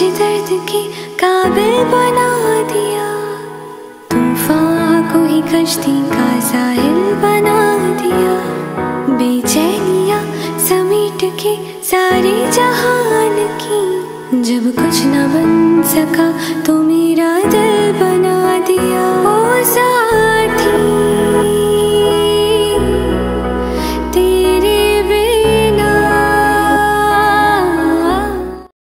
मुझे दर्द के काबिल बना दिया, तूफान को ही कश्ती का साहिल बना दिया। बेचैनियां समेट के सारे जहान की, जब कुछ न बन सका तो मेरा